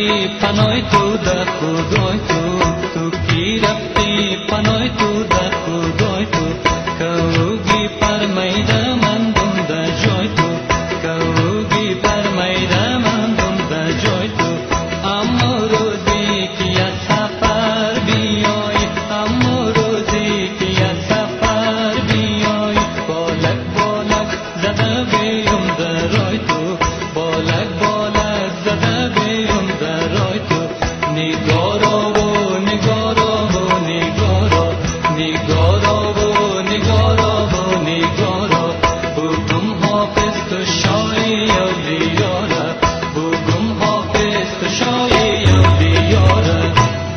پناه تو در خدای تو کی رفتی پناه تو در خدای تو کوگی پرمیده من دم در جای تو کوگی پرمیده من دم در جای تو اما روزی که از سفر بیای اما روزی که از سفر بیای بالک زده بیم در رای تو بالک زده بیم در رای تو نگارا و نگارا و نگارا نگارا و نگارا و نگارا بگم حافظ تو شای اولیاره بگم حافظ تو شای اولیاره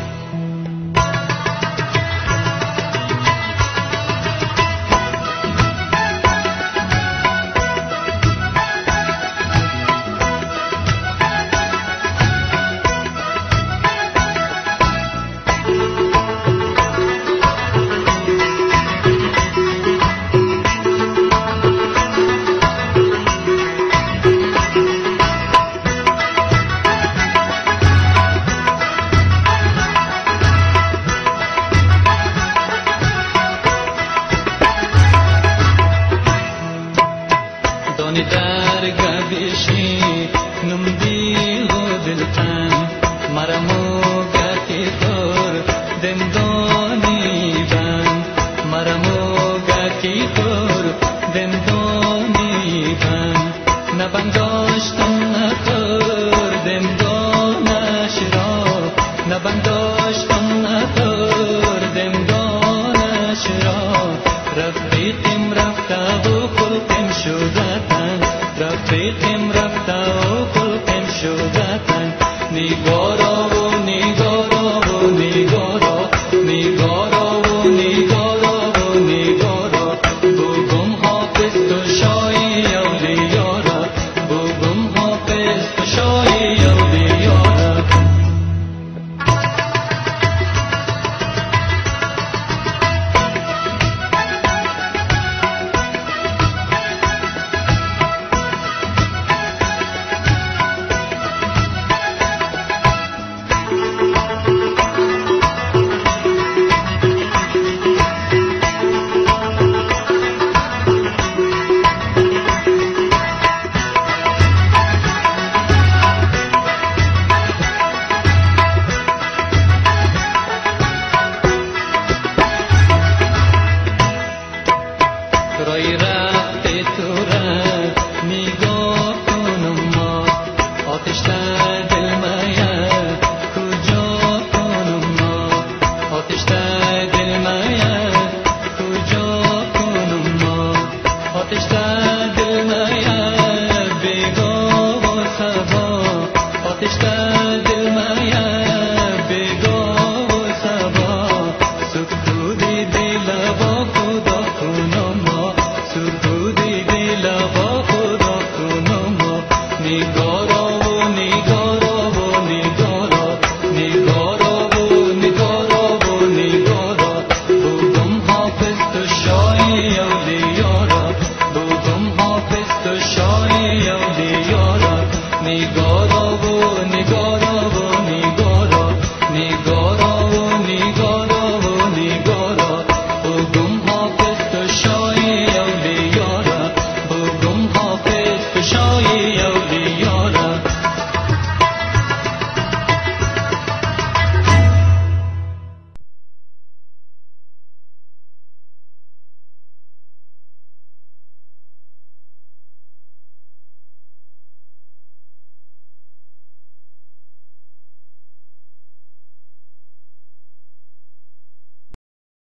دانی در گبیشی نمدی و دلتن مرمو گتی دور دندانی بند مرمو گتی دور دندانی بند نبنداشتم نخور دندانش را نبنداشتم نخور دندانش را رفیقیم رفته و خلقیم شدتن رفیقیم رفته و خلقیم شدتن نگارا و نگارا و نگارا نگارا و نگارا و نگارا بگم حافظ تو شای اولیاره بگم حافظ تو شای اولیاره رای رفت تو را نگاه کنم ما آتش در دل مایه کجا کنم ما آتش در دل مایه کجا کنم ما آتش در دل مایه بگاه و سبا آتش در دل مایه بگاه و سبا سکوت دل با خدا کنم سکوتی دل با خدا کنم نگارا و نگارا و نگارا نگارا و نگارا و نگارا بگم حافظ تو شای اولیاره بگم حافظ تو شای اولیاره نگارا و نگارا